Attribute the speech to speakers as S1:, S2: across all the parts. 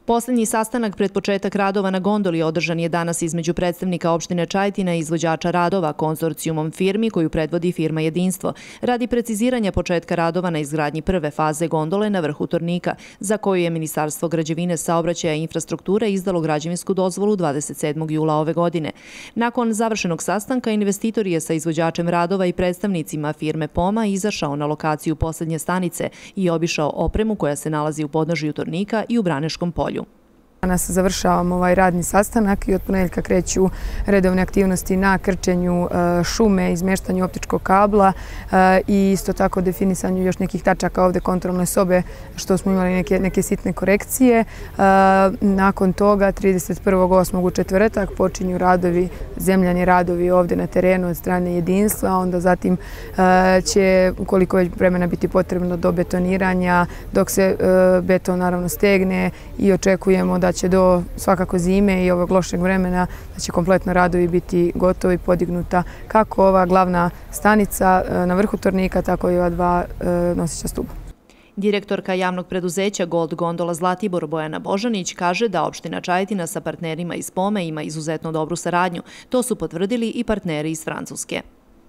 S1: Poslednji sastanak pred početak radova na gondoli održan je danas između predstavnika opštine Čajetina i izvođača radova konzorcijumom firmi koju predvodi firma Jedinstvo, radi preciziranja početka radova na izgradnji prve faze gondole na vrhu Tornika, za koju je Ministarstvo građevine, saobraćaja i infrastrukture izdalo građevinsku dozvolu 27. jula ove godine. Nakon završenog sastanka, investitor je sa izvođačem radova i predstavnicima firme POMA izašao na lokaciju poslednje stanice i obišao opremu koja se nalazi u podnožju Tornika i u Braneškom polju.
S2: Danas završavamo ovaj radni sastanak i od ponedeljka kreću redovne aktivnosti na krčenju šume, izmještanju optičkog kabla i isto tako definisanju još nekih tačaka ovde kontrolne sobe što smo imali neke sitne korekcije. Nakon toga 31.8. u četvrtak počinju radovi, zemljani radovi ovde na terenu od strane Jedinstva, a onda zatim će, ukoliko već vremena biti potrebno do betoniranja, dok se beton naravno stegne i očekujemo da će do svakako zime i ovog lošeg vremena da će kompletno radovi biti gotovi, podignuta kako ova glavna stanica na vrhu Tornika, tako i ova dva noseća stuba.
S1: Direktorka javnog preduzeća Gold Gondola Zlatibor Bojana Božanić kaže da opština Čajetina sa partnerima iz POME ima izuzetno dobru saradnju. To su potvrdili i partneri iz Francuske.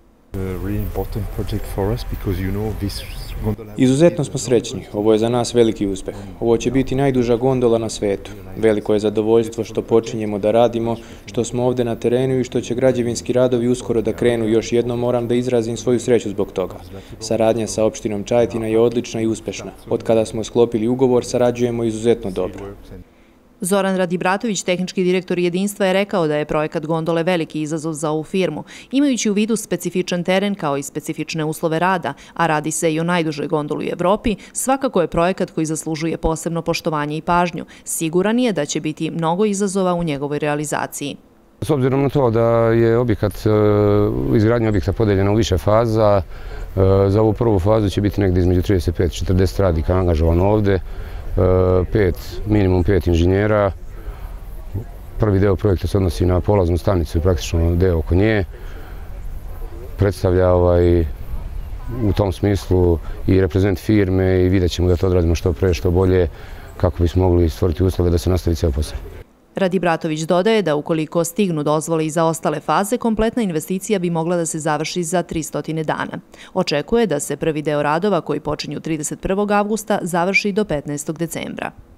S3: Izuzetno smo srećni. Ovo je za nas veliki uspeh. Ovo će biti najduža gondola na svetu. Veliko je zadovoljstvo što počinjemo da radimo, što smo ovde na terenu i što će građevinski radovi uskoro da krenu. Još jednom moram da izrazim svoju sreću zbog toga. Saradnja sa opštinom Čajetina je odlična i uspešna. Od kada smo sklopili ugovor, sarađujemo izuzetno dobro.
S1: Zoran Radibratović, tehnički direktor Jedinstva, je rekao da je projekat gondole veliki izazov za ovu firmu, imajući u vidu specifičan teren kao i specifične uslove rada, a radi se i o najdužoj gondoli u Evropi, svakako je projekat koji zaslužuje posebno poštovanje i pažnju. Siguran je da će biti mnogo izazova u njegovoj realizaciji.
S4: S obzirom na to da je izgradnja objekta podeljena u više faza, za ovu prvu fazu će biti negdje između 35 i 40 radnika angažovano ovde, minimum 5 inženjera. Prvi deo projekta se odnosi na polaznu stanicu i praktično deo oko nje. Predstavlja u tom smislu i reprezent firme i vidjet ćemo da to odradimo što pre, što bolje kako bismo mogli stvoriti uslove da se nastavi ceo posao.
S1: Radibratović dodaje da ukoliko stignu dozvole i za ostale faze, kompletna investicija bi mogla da se završi za 300 dana. Očekuje da se prvi deo radova koji počinju 31. avgusta završi do 15. decembra.